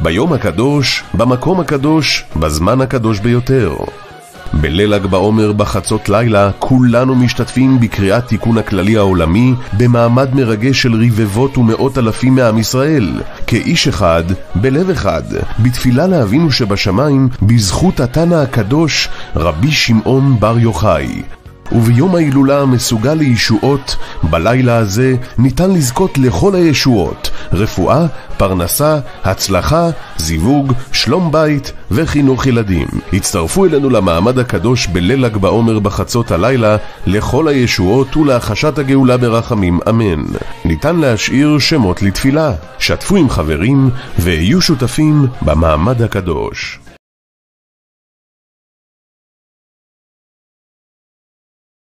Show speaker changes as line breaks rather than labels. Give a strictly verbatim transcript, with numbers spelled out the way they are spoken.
ביום הקדוש, במקום הקדוש, בזמן הקדוש ביותר. בליל ל"ג בעומר בחצות לילה כולנו משתתפים בקריאת תיקון הכללי העולמי במעמד מרגש של רבבות ומאות אלפים מעם ישראל, כאיש אחד, בלב אחד, בתפילה לאבינו שבשמיים בזכות התנא הקדוש רבי שמעון בר יוחאי. וביום ההילולה המסוגל לישועות, בלילה הזה ניתן לזכות לכל הישועות: רפואה, פרנסה, הצלחה, זיווג, שלום בית וחינוך ילדים. הצטרפו אלינו למעמד הקדוש בליל ל"ג בעומר בחצות הלילה לכל הישועות ולהחשת הגאולה ברחמים, אמן. ניתן להשאיר שמות לתפילה. שתפו עם חברים והיו שותפים במעמד הקדוש.